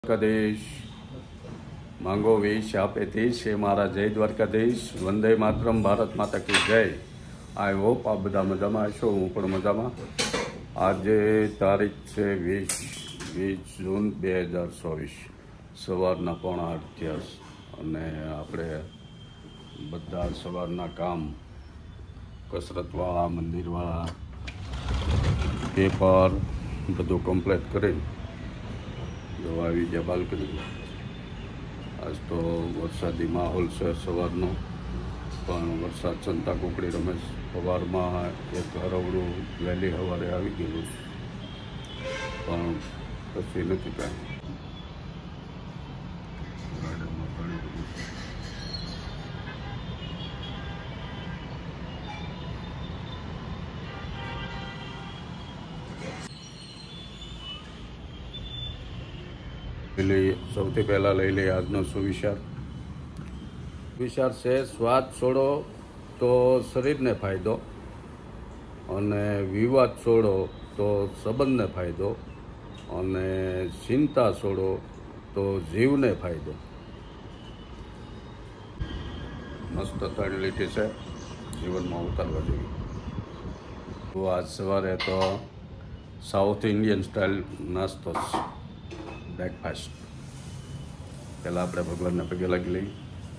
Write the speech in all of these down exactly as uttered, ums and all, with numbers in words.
દ્વારકાધીશ માંગો વેશ આપે તે છે મારા જય દ્વારકાધીશ. વંદે માતરમ. ભારત માતા કી જય. આઈ હોપ આ બધા મજામાં હશો. હું પણ મજામાં. આજે તારીખ છે વીસ વીસ જૂન બે હજાર ચોવીસ સવારના પોણા આઠ થયા અને આપણે બધા સવારના કામ કસરતવાળા મંદિરવાળા પેપર બધું કમ્પ્લીટ કરી જો આવી ગયા બાલ્કની. આજ તો વરસાદી માહોલ છે સવારનો, પણ વરસાદ સંતા કુકડી રમે. સવારમાં એક હરવડું વહેલી સવારે આવી ગયેલું, પણ પછી નથી કાંઈ. ગાર્ડનમાં પાણી બધું લઈએ. સૌથી પહેલાં લઈ લઈએ આજનો સુવિચાર. વિચાર છે સ્વાદ છોડો તો શરીરને ફાયદો, અને વિવાદ છોડો તો સંબંધને ફાયદો, અને ચિંતા છોડો તો જીવને ફાયદો. મસ્ત ત્રણ લીટી છે, જીવનમાં ઉતારવા જોઈએ. તો આજ સવારે તો સાઉથ ઇન્ડિયન સ્ટાઇલ નાસ્તો છે, બ્રેકફાસ્ટ. પહેલાં આપણે ભગવાનને પગે લાગી લઈએ.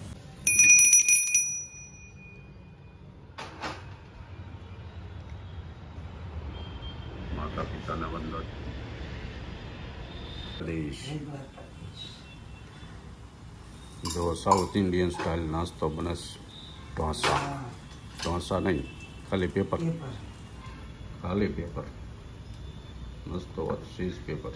માતા પિતાને વંદન. જો સાઉથ ઇન્ડિયન સ્ટાઇલ નાસ્તો બને. ઢોસા ઢોસા નહીં, ખાલી પેપર, ખાલી પેપર. મસ્ત વાત, ચીઝ પેપર.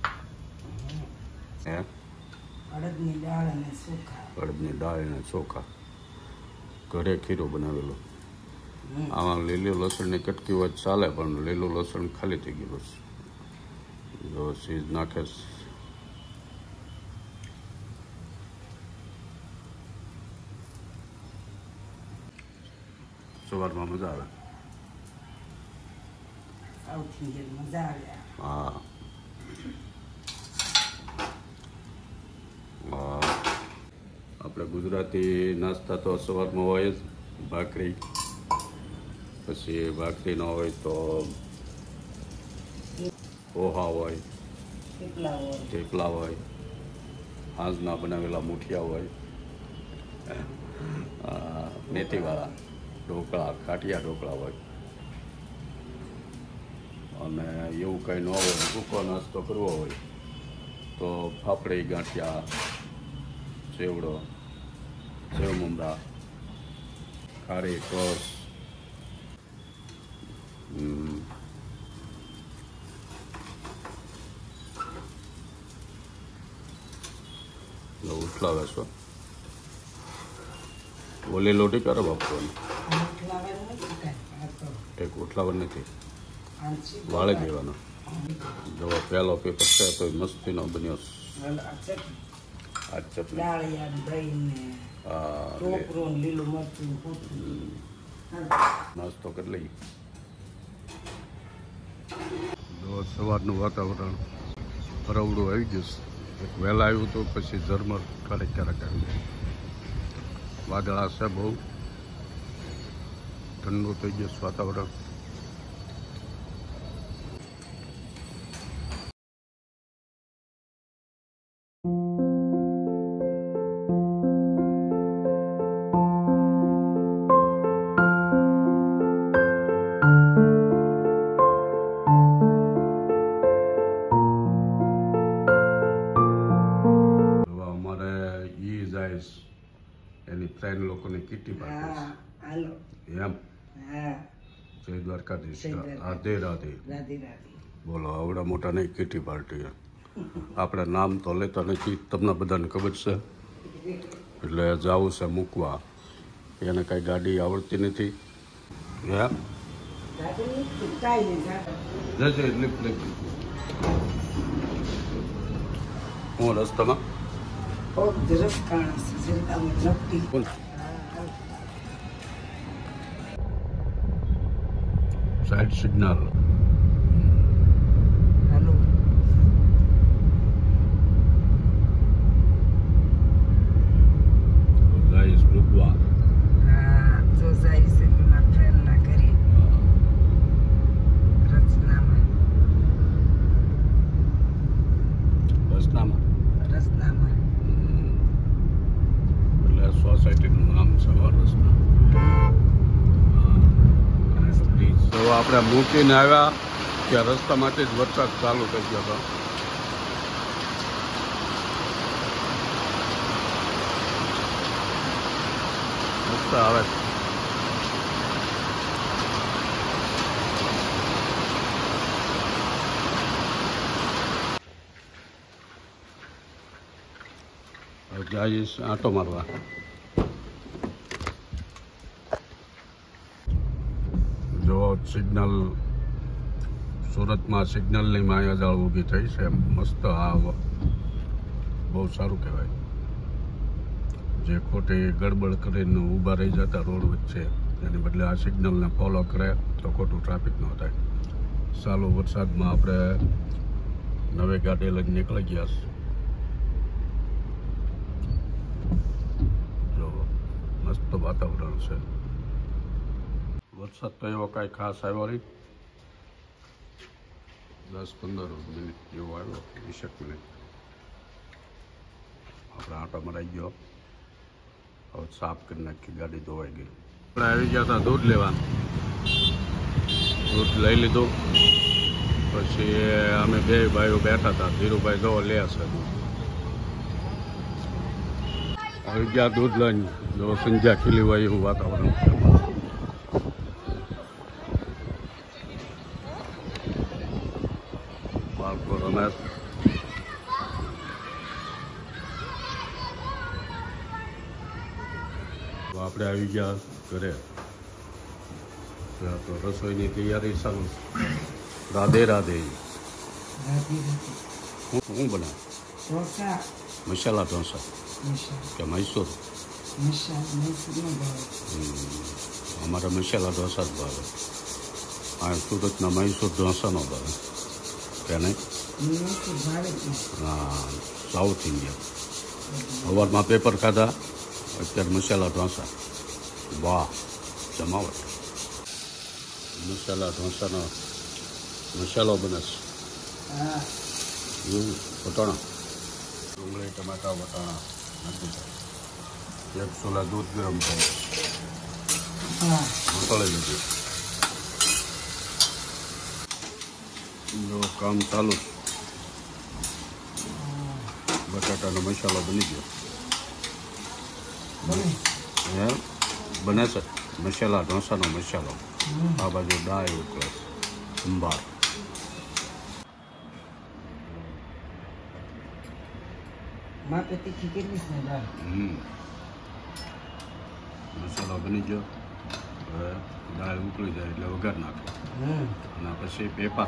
હે અડદની દાળ અને ચોખા. અડદની દાળ અને ચોખા. ઘરે ખીરું બનાવેલું. આમાં લીલું લસણની કટકી હોય ચાલે, પણ લીલું લસણ ખાલી થઈ ગયેલું છે. જો ચીઝ નાખે. સવારમાં મજા આવે. સાઉથ ઇન્ડિયન મજા આવે. હા, આપણે ગુજરાતી નાસ્તા તો સવારમાં હોય જ. ભાખરી, પછી ભાખરી ન હોય તો પોહા હોય, થેપલા હોય, હાંજના બનાવેલા મુઠિયા હોય, મેથીવાળા ઢોકળા, કાઠિયા ઢોકળા હોય. અને એવું કંઈ ન હોય, સૂકો નાસ્તો કરવો હોય તો ફાફડી, ગાંઠિયા, સેવડો, સેવ મમરા, ખારી, ટોસ, ઉઠલાવે છો. ઓલી લોટી કરે બાપવાની. એક ઉઠલાવર નથી, વાળી દેવાનો. જો પહેલો પેપર છે તો મસ્તીનો બન્યો. આ ચટણી, નાસ્તો કરી લઈ. જો સવારનું વાતાવરણ હરવડું આવી જશે. એક વહેલા આવ્યું તો પછી ઝરમર ક્યારેક ક્યારેક આવી જાય. વાદળા છે બહુ, ઠંડુ થઈ જશે વાતાવરણ. એની ફ્રેન્ડ લોકોને કીટી પાડે એમ. જય દ્વારકાધીશ. રાધે રાધે. બોલો, આવડા મોટા નહીં કીટી પાર્ટી. આપણે નામ તો લેતા નથી, તમને બધાને ખબર છે. એટલે જવું છે મૂકવા. એને કાંઈ ગાડી આવડતી નથી. એમ જજે લિફ્ટ લઈ. હું રસ્તામાં સાઈડ સિગ્નલ. આપણે મૂકીને આવ્યા ત્યાં રસ્તામાંથી જ વરસાદ ચાલુ થઈ ગયો હતો. મસ્ત આવે જઈશ આંટો મારવા. જો સિગ્નલ સુરતમાં સિગ્નલની માયાજાળ ઊભી થઈ છે. મસ્ત આ બહુ સારું કહેવાય. જે ખોટી ગડબડ કરીને ઊભા રહી જતા રોડ વચ્ચે એની બદલે આ સિગ્નલને ફોલો કરે તો ખોટું ટ્રાફિક ન થાય. ચાલુ વરસાદમાં આપણે નવી ગાડી લઈને નીકળી ગયા. જો મસ્ત વાતાવરણ છે. વરસાદ તો એવો કાંઈ ખાસ આવ્યો નહીં. દસ પંદર મિનિટ જેવો આવ્યો, વીસેક મિનિટ. આપણે આંટો મરાઈ ગયો. હવે સાફ કરી નાખી, ગાડી ધોવાઈ ગઈ. આપણે આવી ગયા હતા દૂધ લેવા. દૂધ લઈ લીધું. પછી અમે બે ભાઈઓ બેઠા હતા. ધીરુભાઈ જો લે છે દૂધ. આવી ગયા દૂધ લઈને. જો સંધ્યા ખીલી હોય એવું વાતાવરણ છે. બાળકો રમે. આપણે આવી ગયા ઘરે. તો રસોઈની તૈયારી ચાલુ. રાધે રાધે. શું બનાવે? ઢોસા. મસાલા ઢોસા કે મૈસૂર? અમારા મસાલા ઢોસા જ ભાવે. આ સુરતના મૈસૂર ઢોસા નો ભાવે કે નહીં? હા, સાઉથ ઇન્ડિયન. સવારમાં પેપર ખાધા, અત્યારે મસાલા ઢોસા. વાહ, જમાવટ. મસાલા ઢોસાનો મસાલો બને છે. એવું વટાણા, ડુંગળી, ટમાટા, વટાણા નાખી દે. એક સોલા દૂધ ગરમ થાય, મસાલે લીધું. જો કામ ચાલુ. બટાટાનો મસાલો બની ગયો. હે બને છે મસાલા ઢોસાનો મસાલો. આ બાજુ દાળ ઉકળે, સંભાર. હમ મસાલો બની ગયો. હવે દાળ ઉકળી જાય એટલે વઘાર નાખો. અને પછી પેપર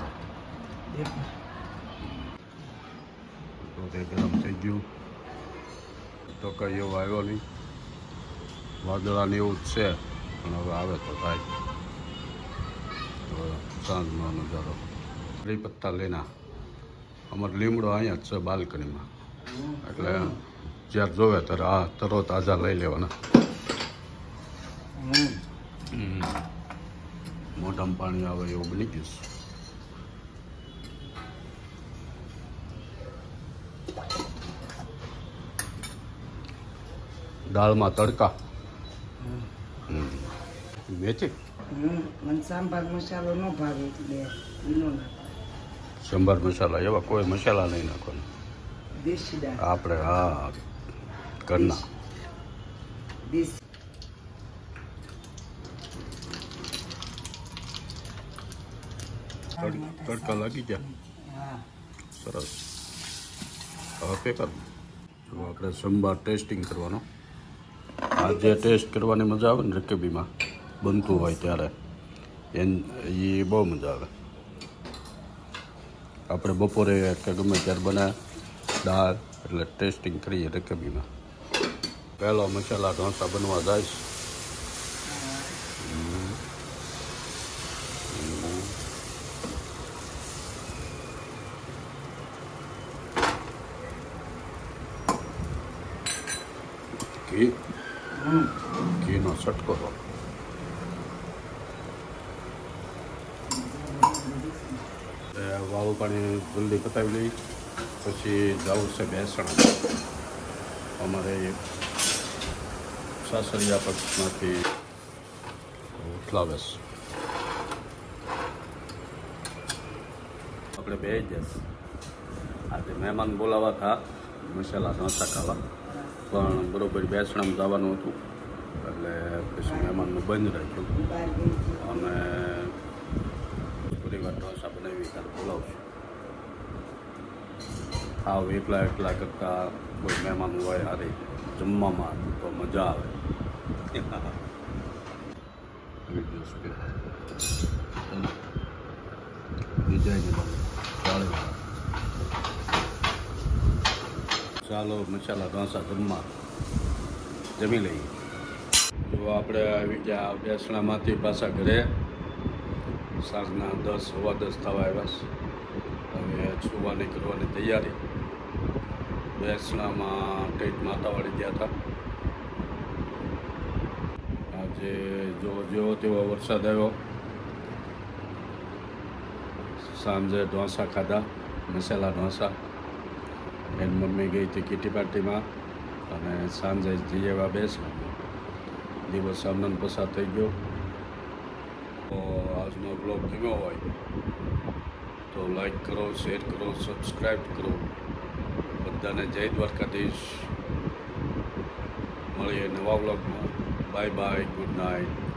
તો તે ગરમ થઈ ગયું. તો કઈ એવો આવ્યો નહીં. વાદળાને એવું જ છે, પણ હવે આવે તો થાય. તો સાંજનો નજારો. કઢી પત્તા લેના. અમારો લીમડો અહીંયા જ છે બાલ્કનીમાં. એટલે જ્યારે જોવે ત્યારે આ તરો તાજા લઈ લેવાના. મોઢામાં પાણી આવે એવું બની ગયું. દાળમાં તડકા. મેથી મને સાંભાર મસાલો ન ભાવે એટલે ઈનો નાખો. સંભાર મસાલા એવા કોઈ મસાલા નહીં નાખવાના. દેશી દાળ આપણે હા ઘરના. દેશી તડકા લાગી ગયા. હા સરસ. હવે પેપર જો આપણે સંભાર ટેસ્ટિંગ કરવાનો. આ જે ટેસ્ટ કરવાની મજા આવે ને રકેબીમાં બનતું હોય ત્યારે એ બહુ મજા આવે. આપણે બપોરે કે ગમે ત્યારે બનાવે દાળ એટલે ટેસ્ટિંગ કરીએ રકેબીમાં. પહેલો મસાલા ઢોસા બનવા જાય. ઘી ઘીનો છટકો. વાળું પાણી જલ્દી પતાવી લઈ. પછી જવું છે બેસણ. અમારે સાસરિયા પક્ષમાંથી ઉઠલાવે છે. આપણે બે જશે. આજે મહેમાન બોલાવા હતા મસાલા ઢોસા ખાવા, પણ બરોબર બેસણામાં જવાનું હતું એટલે પછી મહેમાનનું બંધ રાખ્યું બહાર ગઈ છે. અને થોડી વાર ઢોસા બનાવી ત્યારે બોલાવશું. આવ એકલા એકલા કરતાં કોઈ મહેમાન હોય હારી જમવામાં તો મજા આવે. ચાલો મસાલા ઢોસા જમવા જમી લઈએ. જો આપણે આવી ગયા બેસણામાંથી પાછા ઘરે. સાંજના દસ સવા દસ થવા આવ્યા છે. હવે સુવાની કરવાની તૈયારી. બેસણામાં કંઈક માતાવાડી ગયા હતા. આજે જો જેવો તેવો વરસાદ આવ્યો. સાંજે ઢોસા ખાધા, મસાલા ઢોસા. એની મમ્મી ગઈ હતી કીટી પાર્ટીમાં અને સાંજે જઈ આવ્યા બેસણા. દિવસ આનંદ પસાર થઈ ગયો. તો આજનો બ્લોગ ગમ્યો હોય તો લાઈક કરો, શેર કરો, સબસ્ક્રાઈબ કરો. બધાને જય દ્વારકાધીશ. મળીએ નવા બ્લોગમાં. Bye bye, good night.